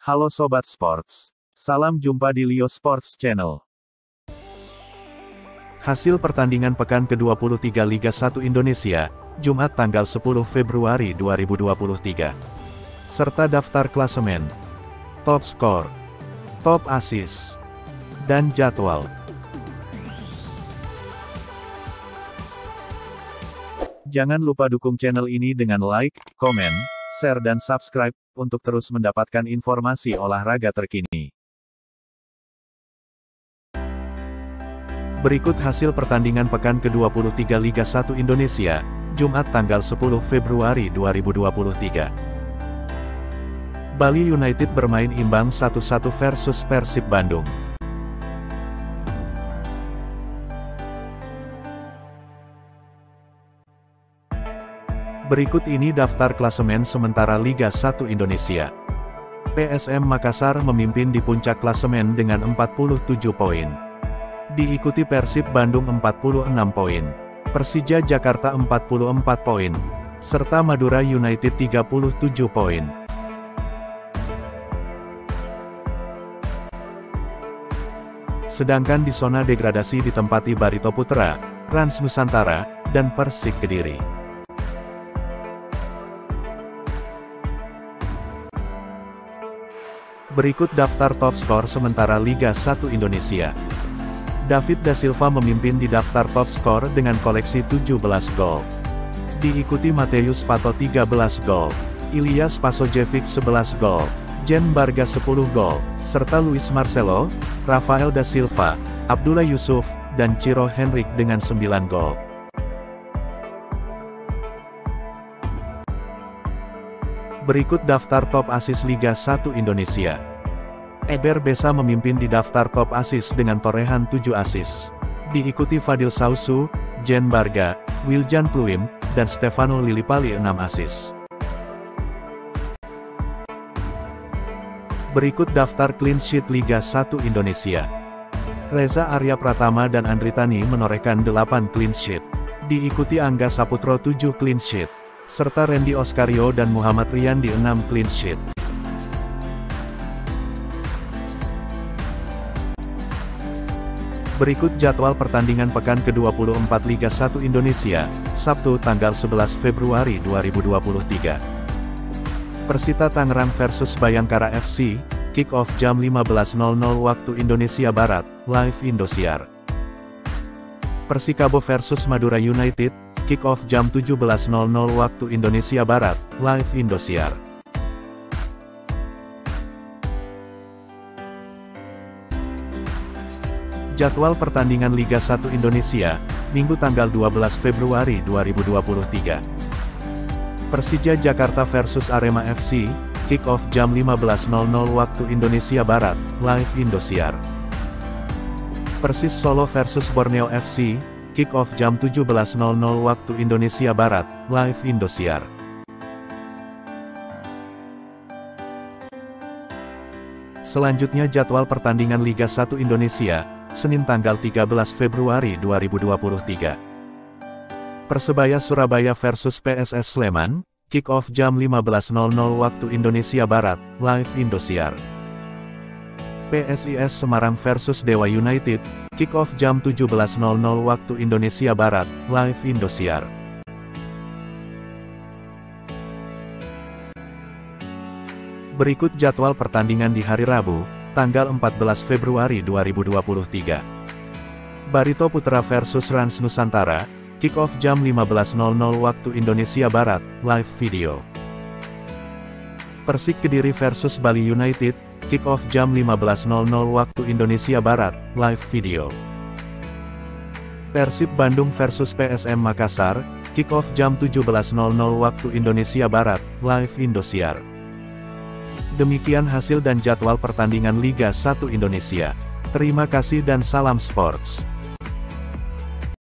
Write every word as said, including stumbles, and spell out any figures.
Halo Sobat Sports. Salam jumpa di Lio Sports Channel. Hasil pertandingan pekan ke dua puluh tiga Liga satu Indonesia, Jumat tanggal sepuluh Februari dua ribu dua puluh tiga. Serta daftar klasemen, top skor, top assist, dan jadwal. Jangan lupa dukung channel ini dengan like, komen, share dan subscribe, untuk terus mendapatkan informasi olahraga terkini. Berikut hasil pertandingan pekan ke dua puluh tiga Liga satu Indonesia, Jumat tanggal sepuluh Februari dua ribu dua puluh tiga. Bali United bermain imbang satu satu versus Persib Bandung. Berikut ini daftar klasemen sementara Liga satu Indonesia. P S M Makassar memimpin di puncak klasemen dengan empat puluh tujuh poin. Diikuti Persib Bandung empat puluh enam poin, Persija Jakarta empat puluh empat poin, serta Madura United tiga puluh tujuh poin. Sedangkan di zona degradasi ditempati Barito Putra, Rans Nusantara, dan Persik Kediri. Berikut daftar top skor sementara Liga satu Indonesia. David Da Silva memimpin di daftar top skor dengan koleksi tujuh belas gol. Diikuti Mateus Pato tiga belas gol, Ilyas Pasojevic sebelas gol, Jen Barga sepuluh gol, serta Luis Marcelo, Rafael Da Silva, Abdullah Yusuf, dan Ciro Henrik dengan sembilan gol. Berikut daftar top assist Liga satu Indonesia. Eber Besa memimpin di daftar top assist dengan torehan tujuh assist. Diikuti Fadil Sausu, Jen Barga, Wiljan Pluim, dan Stefano Lillipali enam assist. Berikut daftar clean sheet Liga satu Indonesia. Reza Arya Pratama dan Andri Tani menorehkan delapan clean sheet. Diikuti Angga Saputro tujuh clean sheet, serta Randy Oskario dan Muhammad Rian di enam clean sheet. Berikut jadwal pertandingan pekan ke dua puluh empat Liga satu Indonesia, Sabtu tanggal sebelas Februari dua ribu dua puluh tiga. Persita Tangerang versus Bayangkara F C, kick off jam lima belas nol nol waktu Indonesia Barat, live Indosiar. Persikabo versus Madura United, kick off jam tujuh belas nol nol waktu Indonesia Barat, live Indosiar. Jadwal pertandingan Liga satu Indonesia, Minggu tanggal dua belas Februari dua ribu dua puluh tiga. Persija Jakarta versus Arema F C, kick off jam lima belas nol nol waktu Indonesia Barat, live Indosiar. Persis Solo versus Borneo F C, kick off jam tujuh belas nol nol waktu Indonesia Barat, live Indosiar. Selanjutnya jadwal pertandingan Liga satu Indonesia, Senin tanggal tiga belas Februari dua ribu dua puluh tiga. Persebaya Surabaya versus P S S Sleman, kick off jam lima belas nol nol waktu Indonesia Barat, live Indosiar. P S I S Semarang versus Dewa United, kick off jam tujuh belas nol nol waktu Indonesia Barat, live Indosiar. Berikut jadwal pertandingan di hari Rabu, tanggal empat belas Februari dua ribu dua puluh tiga. Barito Putra versus Rans Nusantara, kick off jam lima belas nol nol waktu Indonesia Barat, live video. Persik Kediri versus Bali United, kick off jam lima belas nol nol waktu Indonesia Barat, live video. Persib Bandung versus P S M Makassar, kick off jam tujuh belas nol nol waktu Indonesia Barat, live Indosiar. Demikian hasil dan jadwal pertandingan Liga satu Indonesia. Terima kasih dan salam sports.